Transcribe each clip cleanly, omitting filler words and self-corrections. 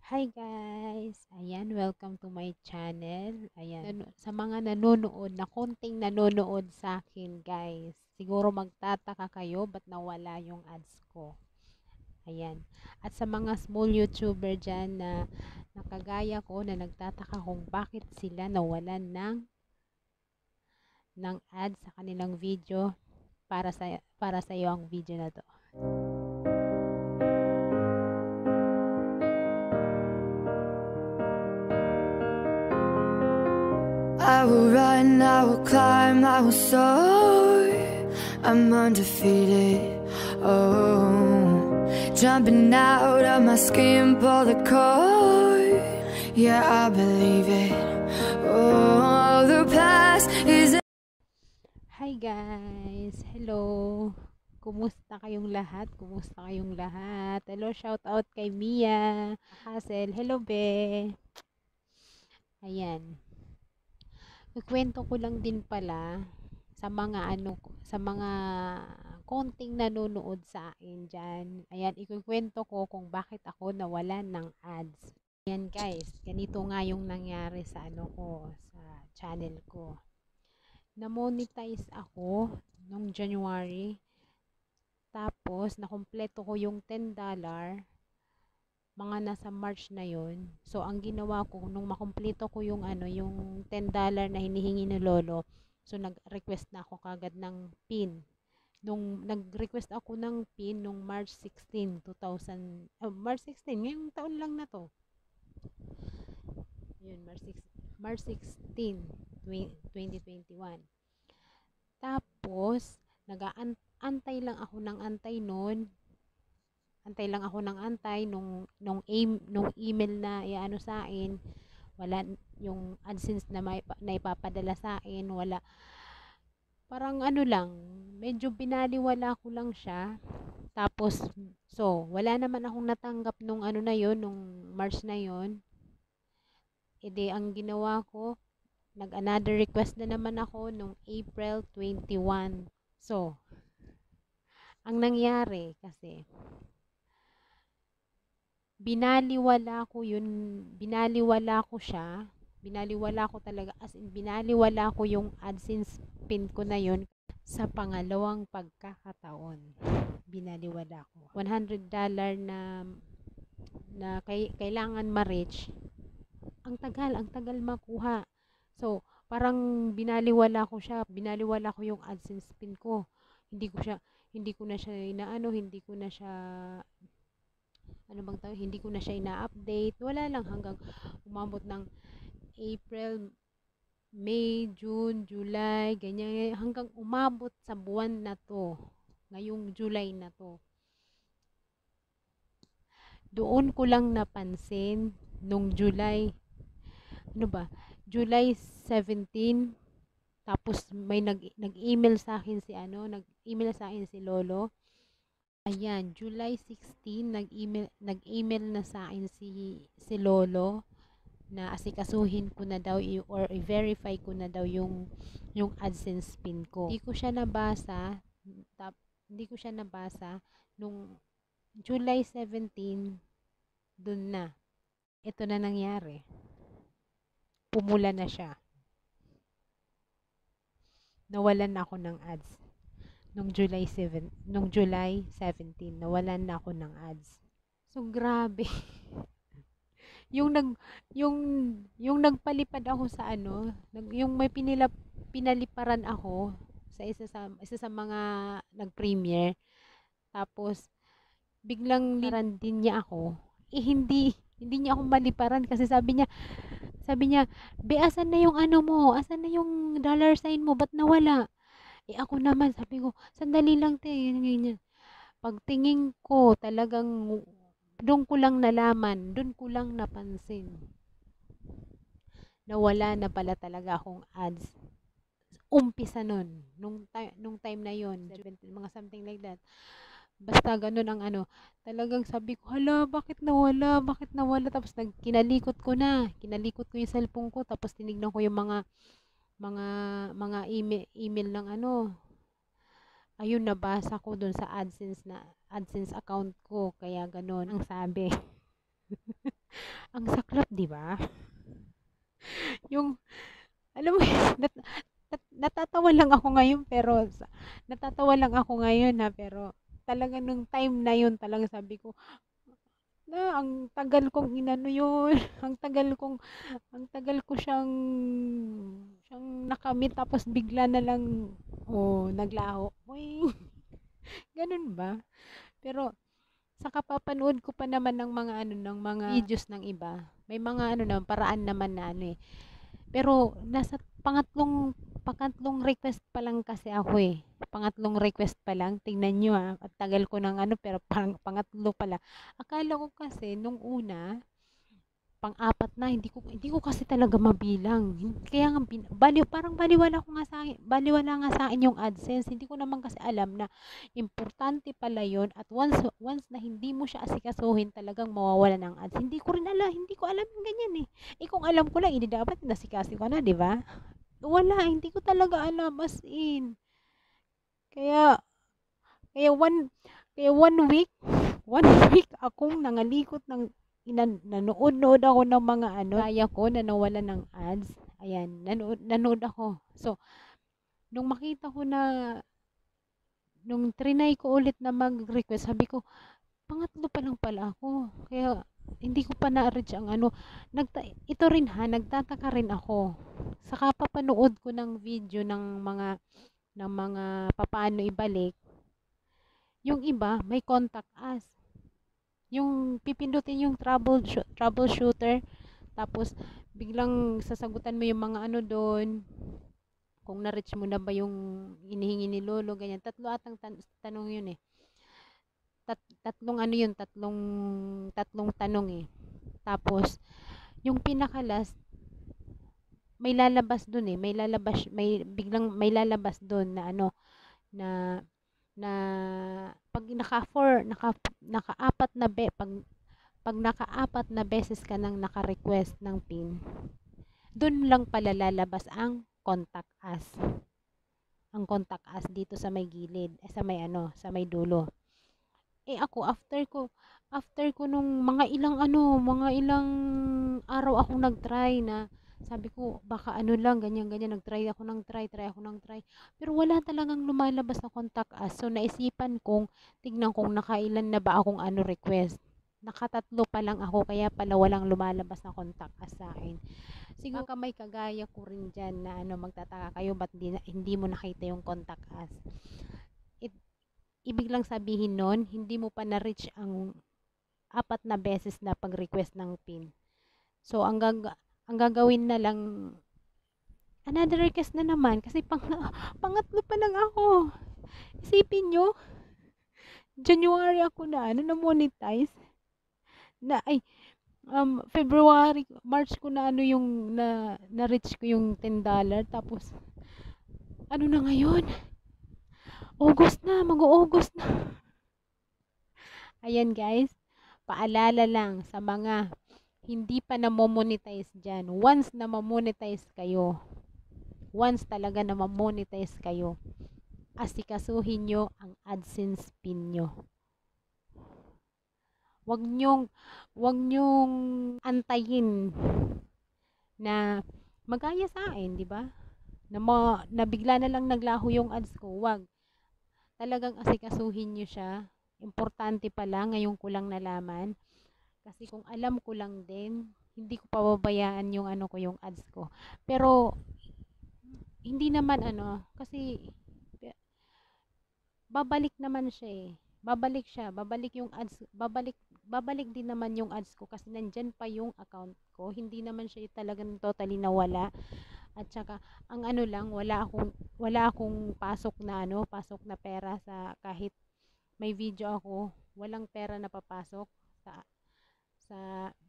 Hi guys! Ayan, welcome to my channel. Ayan, sa mga nanonood, na konting nanonood sa akin guys, siguro magtataka kayo ba't nawala yung ads ko. Ayan. At sa mga small YouTuber dyan na nakagaya ko na nagtataka kung bakit sila nawalan ng ads sa kanilang video, para sa iyo ang video na to. I will run, I will climb, I will soar. I'm undefeated. Oh, jumping out of my skin, pull the cord. Yeah, I believe it. Oh, the past is. Hi guys! Hello! Kumusta kayong lahat? Hello, shout out kay Mia Hassel. Hello, be! Ayan. Ikwento ko lang din pala sa mga konting nanonood sa akin dyan. Ayan, ikukwento ko kung bakit ako nawalan ng ads. Ayan guys, ganito nga yung nangyari sa sa channel ko. Na-monetize ako nung January. Tapos, nakumpleto ko yung $10, mga nasa March na yon. So, ang ginawa ko, nung makumpleto ko yung yung $10 na hinihingi ni Lolo, so nag-request na ako kagad ng PIN. Nung nag-request ako ng PIN nung March 16, 2000, March 16, ngayong taon lang na to. Yun, March 16, 2021. Tapos, nag-aantay lang ako ng antay noon. Antay lang ako ng antay nung email na iano sa akin, wala yung AdSense na ipapadala sa akin, wala. Parang lang, medyo binaliwala ko lang siya. Tapos, so, wala naman akong natanggap nung na yon, nung March na yon. Edi, ang ginawa ko, nag-another request na naman ako nung April 21. So, ang nangyari kasi, binaliwala ko siya, binaliwala ko talaga, as in binaliwala ko yung AdSense PIN ko na yun sa pangalawang pagkakataon. Binaliwala ko. $100 na kailangan ma-reach. Ang tagal makuha. So, parang binaliwala ko yung AdSense PIN ko. Hindi ko na siya hindi ko na siya ina-update. Wala lang, hanggang umabot ng April, May, June, July, ganyan, hanggang umabot sa buwan na to, ngayong July na to. Doon ko lang napansin nung July, July 17, tapos may nag-email sa akin si Lolo. Ayan, July 16, nag-email na sa akin si Lolo na asikasuhin ko na daw or i-verify ko na daw yung AdSense PIN ko. Hindi ko siya nabasa nung July 17, dun na. Ito na nangyari. Pumula na siya. Nawalan na ako ng ads. Nung July 17, nawalan na ako ng ads. So, grabe. yung nagpalipad ako sa yung may pinaliparan ako sa isa sa mga nag-premiere. Tapos, biglang liparan din niya ako. Hindi niya ako maliparan kasi sabi niya, "Be, asan na yung mo? Asan na yung dollar sign mo? Ba't nawala?" Ako naman, sabi ko, "Sandali lang, te." Ganyan. Pagtingin ko, talagang doon ko lang napansin na wala na pala talaga akong ads. Umpisa nun, nung time na yon, mga something like that. Basta ganun ang talagang sabi ko, "Hala, bakit nawala? Tapos kinalikot ko yung cellphone ko, tapos tinignan ko yung mga email ng ayun, nabasa ko dun sa AdSense account ko, kaya ganun ang sabi. Ang saklap, 'di ba? Yung alam mo yun, natatawa lang ako ngayon natatawa lang ako ngayon ha, pero talaga nung time na yun talagang sabi ko, na ang tagal kong inano yun, ang tagal ko siyang nakamit tapos bigla na lang, oh, naglaho. Uy, ganun ba? Pero sa kapapanood ko pa naman ng mga ano ng mga videos ng iba, may mga ano naman paraan naman na ano eh. Pero nasa pangatlong request pa lang kasi ako eh. Pangatlong request pa lang. Tingnan nyo ha. At tagal ko ng ano pero pangatlo pala. Akala ko kasi nung una pang-apat na hindi ko kasi talaga mabilang. Kaya nga parang baliwala nga sa akin yung AdSense. Hindi ko naman kasi alam na importante pala 'yon at once na hindi mo siya asikasuhin talagang mawawala ng ads. Hindi ko alam yung ganyan eh. Kung alam ko lang, hindi dapat nasikaso ko na, 'di ba? Wala, hindi ko talaga alam as in. Kaya kaya one week, one week akong nangalikot ng nanood-nood ako ng mga ano, kaya ko na nawalan ng ads. Ayan, nanood ako. So, nung makita ko na, nung trinay ko ulit na mag-request, sabi ko, pangatlo pa lang pala ako. Kaya, hindi ko pa na-reach ang ano. Ito rin ha, nagtataka rin ako. Sa kapapanood ko ng video ng mga papaano ibalik, yung iba, may contact us. Yung pipindutin yung troubleshooter, tapos biglang sasagutan mo yung mga ano doon, kung na-reach mo na ba yung inihingi ni Lolo, ganyan. Tatlo atang tanong yun eh. Tatlong ano yun, tatlong tanong eh. Tapos, yung pinaka-last, may lalabas doon eh. Biglang may lalabas doon na ano, na na pag nakaapat na pag nakaapat na beses ka nang naka-request ng PIN, doon lang pala lalabas ang contact us. Ang contact us dito sa may gilid, sa may dulo. Ako after ko nung mga ilang araw akong nag-try na sabi ko baka ano lang ganyan ganyan, nag-try ako ng try, pero wala talagang lumalabas na contact us. So naisipan kong tignan kung nakailan na ba akong ano request. Nakatatlo pa lang ako, kaya pala walang lumalabas na contact us sa akin. Siguro baka may kagaya ko rin dyan na ano, magtataka kayo ba't hindi mo nakita yung contact us. Ibig lang sabihin nun, hindi mo pa na-reach ang 4 na beses na pag-request ng PIN. So, ang gagawin na lang, another request na naman, kasi pangatlo pa lang ako. Isipin nyo, January ako na monetize. February, March ko na ano yung, na-reach ko yung $10. Tapos, ano na ngayon? August na, mag-August na. Ayan guys, paalala lang sa mga hindi pa na-monetize dyan. Once na ma-monetize kayo, asikasuhin nyo ang AdSense PIN nyo. Wag nyong antayin na magaya sa akin, di ba? Na bigla na lang naglaho yung ads ko. Wag. Talagang asikasuhin nyo siya. Importante pala, ngayon ko lang nalaman. Kasi kung alam ko lang din, hindi ko pababayaan yung ano ko, yung ads ko. Pero, hindi naman kasi babalik naman siya eh. Babalik siya, babalik yung ads, babalik din naman yung ads ko kasi nandyan pa yung account ko. Hindi naman siya talagang totally nawala. At saka, ang ano lang, wala akong pasok na pera sa kahit may video ako, walang pera na papasok sa sa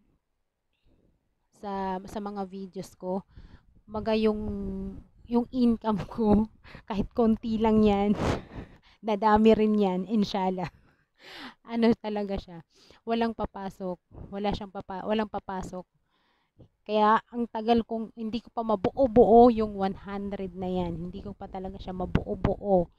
sa mga videos ko. Maga yung income ko, kahit konti lang yan, dadami rin yan, inshallah. Ano talaga siya, walang papasok, walang papasok. Kaya ang tagal kong hindi ko pa mabuo-buo yung 100 na yan. Hindi ko pa talaga siya mabuo-buo.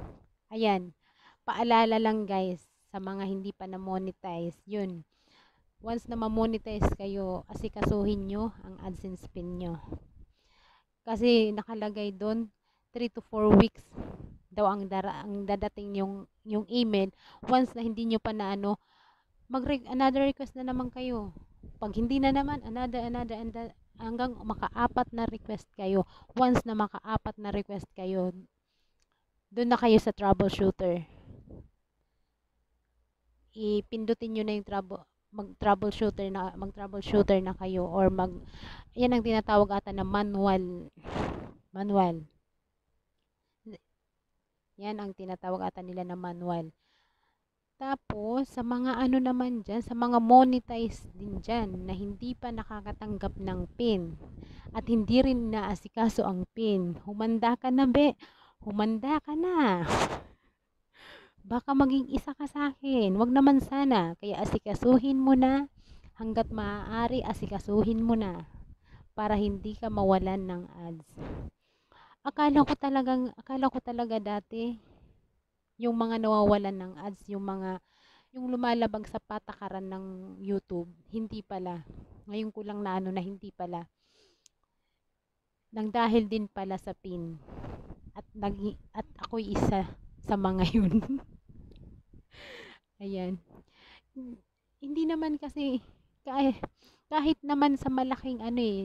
Ayan, paalala lang guys sa mga hindi pa na monetize, yun. once na ma-monetize kayo, asikasuhin nyo ang AdSense pin nyo. Kasi nakalagay doon 3 to 4 weeks daw ang dadating yung email. Once na hindi nyo pa na ano, another request na naman kayo. Pag hindi na naman, another, hanggang maka-apat na request kayo. Once na maka-apat na request kayo, doon na kayo sa troubleshooter. Ipindutin nyo na yung mag-troubleshooter na kayo, or yan ang tinatawag ata na manual. Yan ang tinatawag ata nila na manual. Tapos, sa mga ano naman dyan, sa mga monetize din dyan, na hindi pa nakakatanggap ng PIN, at hindi rin naasikaso ang PIN, humanda ka na, be. Humanda ka na. Baka maging isa ka sa akin. Wag naman sana. Kaya asikasuhin mo na. Hanggat maaari, asikasuhin mo na. Para hindi ka mawalan ng ads. Akala ko talaga dati, yung mga nawawalan ng ads, yung lumalabag sa patakaran ng YouTube, hindi pala. Ngayon ko lang na hindi pala. Nang dahil din pala sa PIN. At ako'y isa sa mga yun. Ayan. Hindi naman kasi, kahit naman sa malalaking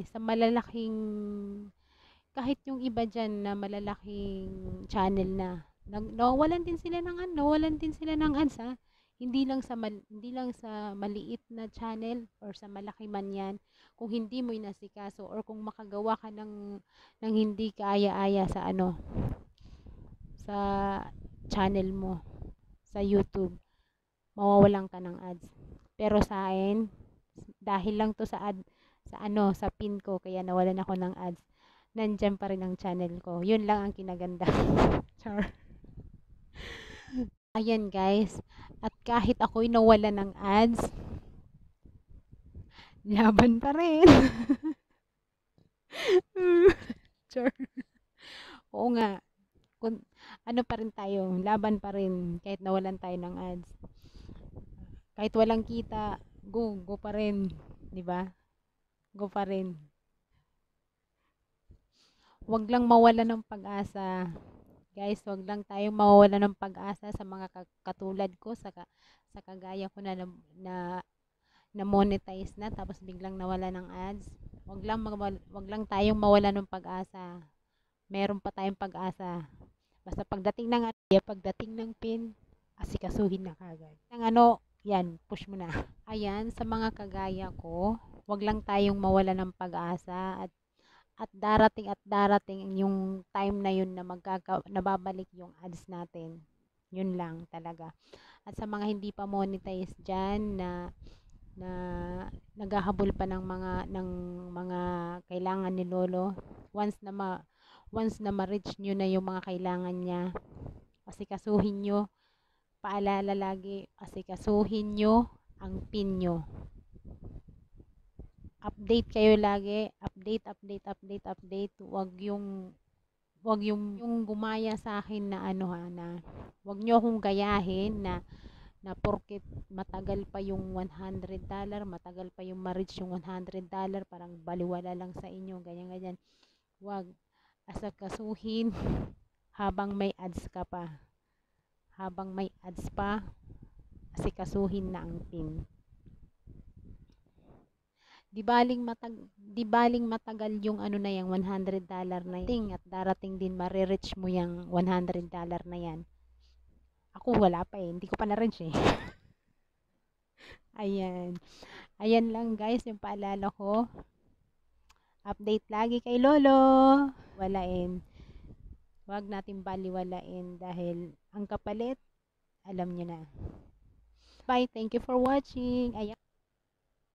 kahit yung iba dyan na malalaking channel na, nawawalan din sila ng ads, ha. Hindi lang sa maliit na channel or sa malaki man yan. Kung hindi mo inasikaso or kung makagawa ka ng hindi kaaya-aya sa channel mo sa YouTube, mawawalan ka ng ads. Pero sa akin, dahil lang to sa PIN ko, kaya nawalan ako ng ads. Nandyan pa rin ang channel ko. Yun lang ang kinaganda. Char. Ayan guys, at kahit ako'y nawalan ng ads, laban pa rin. Char. Oo nga. Ano pa rin tayo, laban pa rin kahit nawalan tayo ng ads. Kahit walang kita, go pa rin, 'di ba? Go pa rin. Huwag lang mawalan ng pag-asa. Guys, huwag lang tayong mawawalan ng pag-asa sa mga katulad ko, sa kagaya ko na monetize na tapos biglang nawala ng ads. Huwag lang tayong mawalan ng pag-asa. Meron pa tayong pag-asa. Basta pagdating ng PIN, asikasuhin na kagad. Yan, push mo na. Ayan, sa mga kagaya ko, huwag lang tayong mawalan ng pag-asa, at darating yung time na yun na nababalik yung ads natin. Yun lang talaga. At sa mga hindi pa monetize dyan na naghahabol pa ng mga kailangan ni Lolo, once na ma-reach nyo na yung mga kailangan niya, asikasuhin nyo. Paalala lagi, asikasuhin nyo ang PIN nyo. Update kayo lagi. Update. Wag yung gumaya sa akin na wag nyo akong gayahin na porket matagal pa yung $100, matagal pa yung ma-reach yung $100, parang baliwala lang sa inyo, ganyan. Wag. Asakasuhin habang may ads ka pa. Habang may ads pa, asikasuhin na ang PIN. Di baling matagal yung na yung $100 na yan, at darating din ma-reach mo yung $100 na yan. Ako wala pa hindi ko pa na-reach eh. Ayan lang guys yung paalala ko. Update lagi kay Lolo. Wag natin baliwalain dahil ang kapalit, alam nyo na. Bye, thank you for watching. Ayan.